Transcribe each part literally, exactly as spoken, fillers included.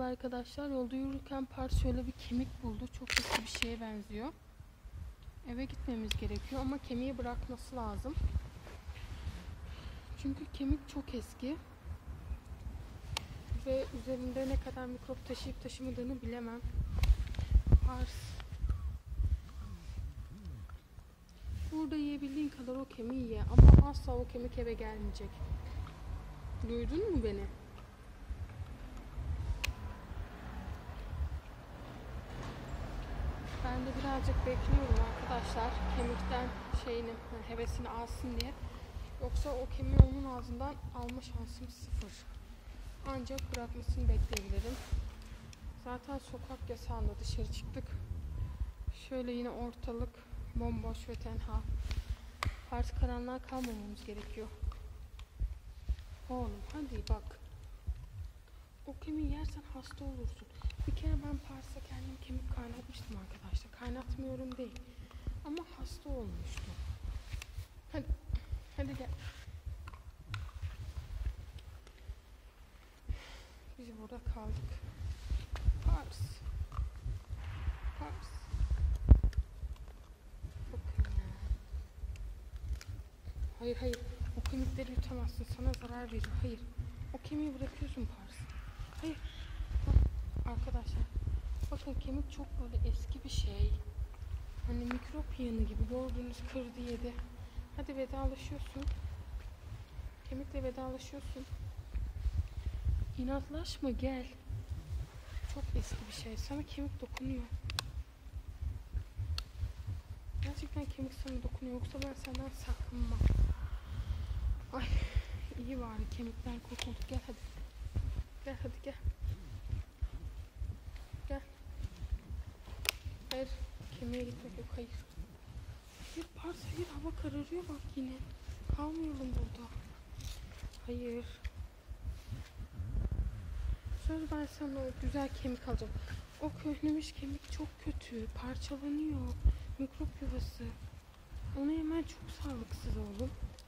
Merhaba arkadaşlar. Yolda yürürken Pars şöyle bir kemik buldu. Çok eski bir şeye benziyor. Eve gitmemiz gerekiyor ama kemiği bırakması lazım. Çünkü kemik çok eski. Ve üzerinde ne kadar mikrop taşıyıp taşımadığını bilemem. Pars. Burada yiyebildiğin kadar o kemiği ye. Ama asla o kemik eve gelmeyecek. Duydun mu beni? Ben de birazcık bekliyorum arkadaşlar. Kemikten şeyini, hevesini alsın diye. Yoksa o kemiği onun ağzından alma şansım sıfır. Ancak bırakmasını bekleyebilirim. Zaten sokak yasağında dışarı çıktık. Şöyle yine ortalık bomboş ve tenha. Artık karanlığa kalmamamız gerekiyor. Oğlum hadi bak. O kemiği yersen hasta olursun. Bir kere ben Pars'a kendim kemik kaynatmıştım arkadaşlar. Kaynatmıyorum değil. Ama hasta olmuştum. Hadi. Hadi gel. Biz burada kaldık. Pars. Pars. Bakın ya. Hayır hayır. O kemikleri yutamazsın. Sana zarar verir. Hayır. O kemiği bırakıyorsun Pars. Hayır. Arkadaşlar bakın kemik çok böyle eski bir şey. Hani mikrop yığını gibi gördüğünüz kırdı yedi. Hadi vedalaşıyorsun. Kemikle vedalaşıyorsun. İnatlaşma gel. Çok eski bir şey. Sana kemik dokunuyor. Gerçekten kemik sana dokunuyor. Yoksa ben senden sakınmam. Ay iyi bari kemikten kurtulduk. Gel hadi. Gel hadi gel. Gel. Hayır. Kemiğe gitmek yok. Hayır. Hayır Pars hayır. Hava kararıyor bak yine. Kalmayalım burada. Hayır. Söz ben sana o güzel kemik alacağım. O köhnemiş kemik çok kötü. Parçalanıyor. Mikrop yuvası. Onu yemen çok sağlıksız oğlum.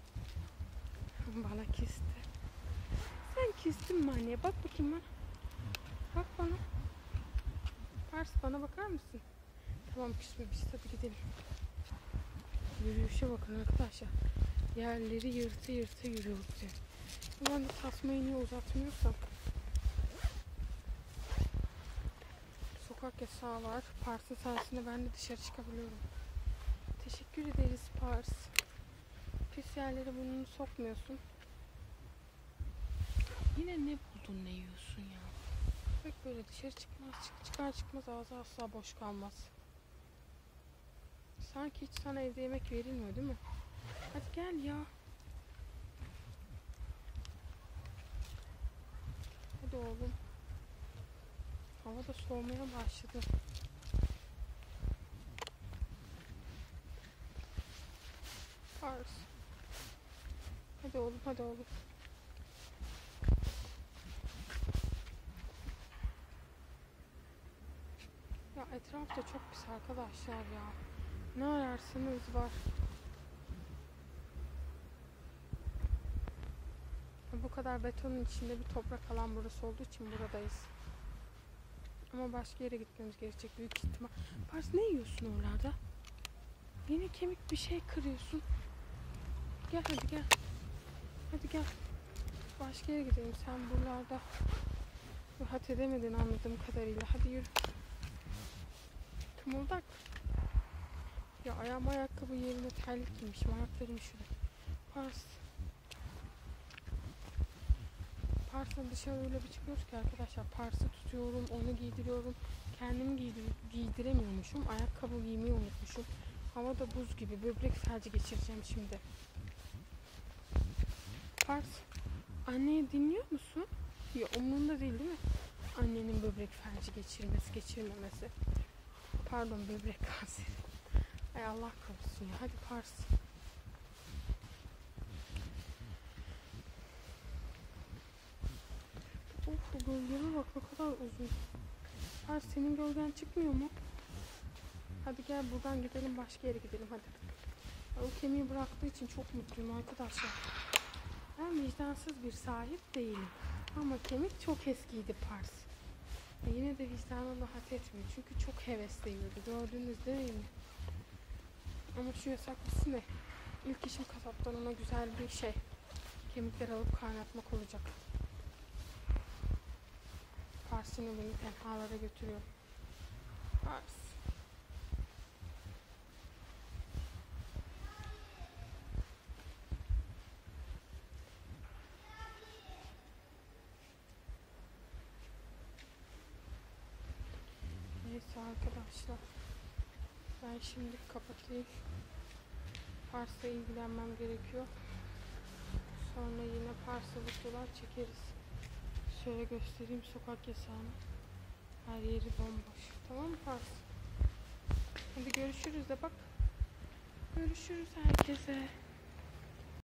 Bana kisti. Sen kistin mi anneye? Bak bakayım bana. Bak bana. Pars bana bakar mısın? Tamam küsmemiş. Hadi gidelim. Yürüyüşe bakın arkadaşlar. Yerleri yırtı yırtı yürüyoruz yani. Ben de tasmayı niye uzatmıyorsam. Sokak yasağı var. Pars'ın sayesinde ben de dışarı çıkabiliyorum. Teşekkür ederiz Pars. Pis yerlere burnunu sokmuyorsun. Yine ne buldun ne yiyorsun ya? Bak böyle dışarı çıkmaz, çık, çıkar çıkmaz ağzı asla boş kalmaz. Sanki hiç sana evde yemek verilmiyor değil mi? Hadi gel ya. Hadi oğlum. Hava da soğumaya başladı. Pars. Hadi oğlum hadi oğlum. Ya etrafta çok pis arkadaşlar ya. Ne ararsanız var. Bu kadar betonun içinde bir toprak alan burası olduğu için buradayız. Ama başka yere gitmemiz gerekecek büyük ihtimal. Pars ne yiyorsun oralarda? Yine kemik bir şey kırıyorsun. Gel hadi gel. Hadi gel. Başka yere gidelim. Sen buralarda rahat edemedin anladığım kadarıyla. Hadi yürü. Kımıldak. Ya ayağıma ayakkabı yerine terlik giymişim. Ayaklarım şurada. Pars. Pars'la dışarı öyle bir çıkıyoruz ki arkadaşlar. Pars'ı tutuyorum, onu giydiriyorum. Kendimi giydir giydiremiyormuşum. Ayakkabı giymeyi unutmuşum. Hava da buz gibi. Böbrek felci geçireceğim şimdi. Pars, anneyi dinliyor musun? Ya umurunda değil değil mi? Annenin böbrek felci geçirmesi, geçirmemesi. Pardon böbrek kanseri. Ay Allah korusun ya. Hadi Pars. Of bu gölgeme bak ne kadar uzun. Pars senin gölgen çıkmıyor mu? Hadi gel buradan gidelim başka yere gidelim hadi. O kemiği bıraktığı için çok mutluyum arkadaşlar. Ben vicdansız bir sahip değilim. Ama kemik çok eskiydi Pars. yine de vicdanı rahat etmiyor. Çünkü çok hevesleniyordu. Gördünüz değil mi? Ama şu yasak bitsin de ilk işim kasaptan ona güzel bir şey. Kemikler alıp kaynatmak olacak. Pars yine beni tenhalara götürüyor. Pars. Neyse arkadaşlar. Ben şimdi kapatayım. Pars'la ilgilenmem gerekiyor. Sonra yine Pars'la videolar çekeriz. Şöyle göstereyim sokak yasağını. Her yeri bomboş. Tamam mı Pars? Hadi görüşürüz de bak. Görüşürüz herkese.